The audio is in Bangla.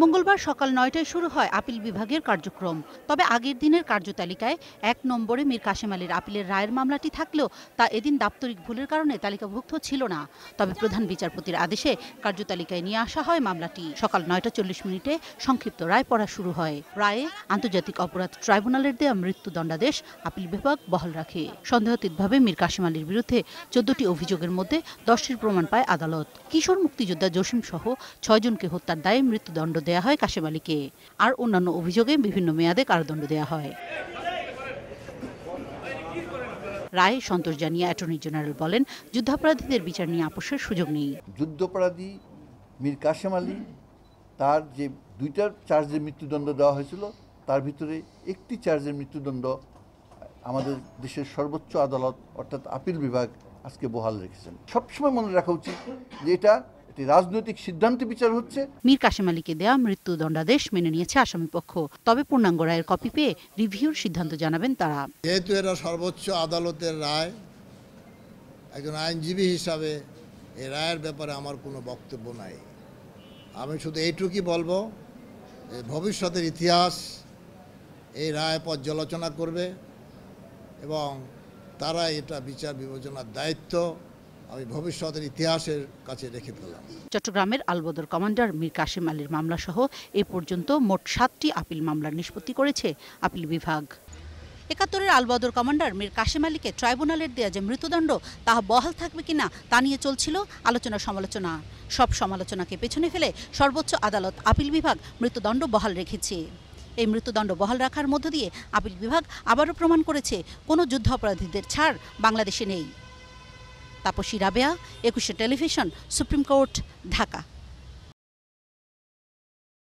মঙ্গলবার সকাল ৯টায় শুরু হয় আপিল বিভাগের কার্যক্রম। তবে আগের দিনের কার্যতালিকায় ১ নম্বরে মীর কাসেম আলীর আপিলের রায়ের মামলাটি থাকলেও তা এদিন দাপ্তরিক ভুলের কারণে তালিকাভুক্ত ছিল না। তবে প্রধান বিচারপতির আদেশে কার্যতালিকায় নিয়ে আসা হয় মামলাটি। সকাল ৯টা ৪০ সংক্ষিপ্ত রায় পড়া শুরু হয়। রায়ে আন্তর্জাতিক অপরাধ ট্রাইব্যুনালের দেয়া মৃত্যুদণ্ডাদেশ আপিল বিভাগ বহাল রাখে। সন্দেহাতীতভাবে মীর কাসেম আলীর বিরুদ্ধে ১৪টি অভিযোগের মধ্যে ১০টির প্রমাণ পায় আদালত। কিশোর মুক্তিযোদ্ধা জসিম সহ ৬ জনকে হত্যার দায়ে মৃত্যুদণ্ড দেয়া হয় কাসেম আলীকে। আর অন্যান্য অভিযোগে বিভিন্ন মেয়াদে কারাদণ্ড দেয়া হয়। রায়ে সন্তোষ জানিয়ে অ্যাটর্নি জেনারেল বলেন, যুদ্ধাপরাধীদের বিচার নিয়ে আপোষের সুযোগ নেই। যুদ্ধাপরাধী মীর কাসেম আলী তার যে ২টা চার্জের মৃত্যুদণ্ড দেওয়া হয়েছিল তার ভিতরে একটি চার্জের মৃত্যুদণ্ড আমাদের দেশের সর্বোচ্চ আদালত অর্থাৎ আপিল বিভাগ আজকে বহাল রেখেছেন। সবসময় মনে রাখা উচিত যে এটা রাজনৈতিক সিদ্ধান্তে বিচার হচ্ছে। মীর কাসেম আলীকে দেয়া মৃত্যুদণ্ডাদেশ মেনে নিয়েছে আসামিপক্ষ। তবে পূর্ণাঙ্গ রায়ের কপি পেয়ে রিভিউর সিদ্ধান্ত জানাবেন তারা। যেহেতু এটা সর্বোচ্চ আদালতের রায়, একজন আইনজীবী হিসাবে এই রায়ের ব্যাপারে আমার কোনো বক্তব্য নাই। আমি শুধু এইটুকুই বলবো, ভবিষ্যতের ইতিহাস এই রায় পর্যালোচনা করবে এবং তারা এটা বিচার বিবেচনার দায়িত্ব আমি ভবিষ্যতের ইতিহাসের কাছে রেখে দিলাম। চট্টগ্রামের আলবদর কমান্ডার মীর কাসেম আলীর মামলা সহ এ পর্যন্ত মোট 7টি আপিল মামলার নিষ্পত্তি করেছে আপিল বিভাগ। ৭১-এর আলবদর কমান্ডার মীর কাসেম আলীকে ট্রাইব্যুনালের দেয়া যে মৃত্যুদণ্ড তাহা বহাল থাকবে কিনা তা নিয়ে চলছিল আলোচনা সমালোচনা। সব সমালোচনাকে পেছনে ফেলে সর্বোচ্চ আদালত আপিল বিভাগ মৃত্যুদণ্ড বহাল রেখেছে। এই মৃত্যুদণ্ড বহাল রাখার মধ্য দিয়ে আপিল বিভাগ আবারও প্রমাণ করেছে কোনো যুদ্ধাপরাধীদের ছাড় বাংলাদেশে নেই। তাপসী রাবেয়া, একুশে টেলিভিশন, সুপ্রিম কোর্ট, ঢাকা।